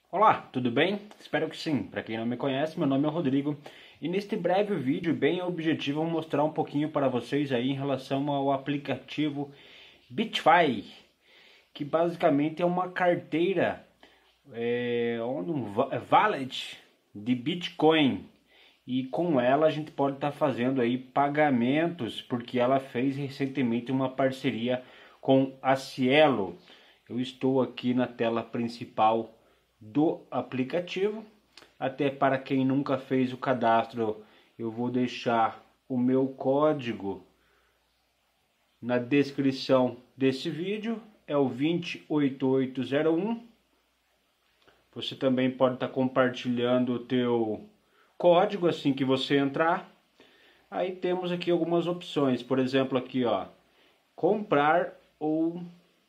Olá, tudo bem? Espero que sim. Para quem não me conhece, meu nome é Rodrigo e neste breve vídeo bem objetivo eu vou mostrar um pouquinho para vocês aí em relação ao aplicativo BitFi, que basicamente é uma carteira, wallet de Bitcoin, e com ela a gente pode estar fazendo aí pagamentos, porque ela fez recentemente uma parceria com a Cielo. Eu estou aqui na tela principal do aplicativo. Até para quem nunca fez o cadastro, eu vou deixar o meu código na descrição desse vídeo, é o 28801. Você também pode estar compartilhando o teu código assim que você entrar. Aí temos aqui algumas opções, por exemplo aqui ó, comprar ou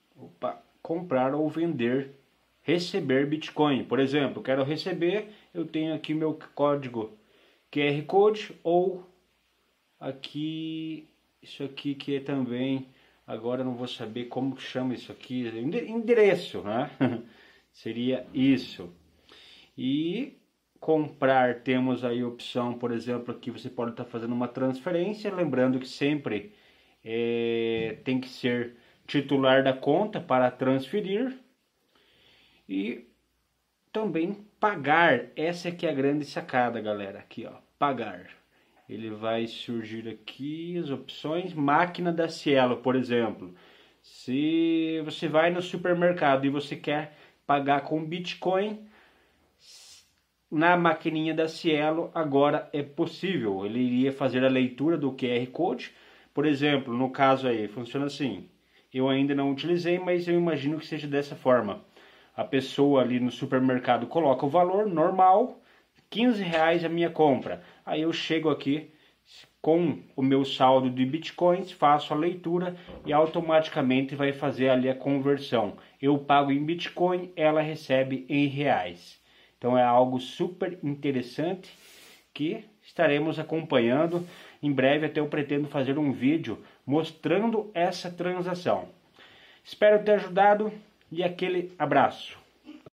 vender, receber Bitcoin. Por exemplo, quero receber, eu tenho aqui meu código QR Code, ou aqui, isso aqui que é também, agora eu não vou saber como chama isso aqui, endereço, né? Seria isso. E comprar, temos aí a opção, por exemplo, aqui você pode estar fazendo uma transferência, lembrando que sempre tem que ser titular da conta para transferir. E também pagar, essa aqui é a grande sacada, galera, aqui ó, pagar. Ele vai surgir aqui as opções, máquina da Cielo, por exemplo. Se você vai no supermercado e você quer pagar com Bitcoin, na maquininha da Cielo agora é possível. Ele iria fazer a leitura do QR Code, por exemplo, no caso aí, funciona assim. Eu ainda não utilizei, mas eu imagino que seja dessa forma. A pessoa ali no supermercado coloca o valor normal, R$15 a minha compra. Aí eu chego aqui com o meu saldo de bitcoins, faço a leitura e automaticamente vai fazer ali a conversão. Eu pago em bitcoin, ela recebe em reais. Então é algo super interessante que estaremos acompanhando. Em breve até eu pretendo fazer um vídeo mostrando essa transação. Espero ter ajudado e aquele abraço.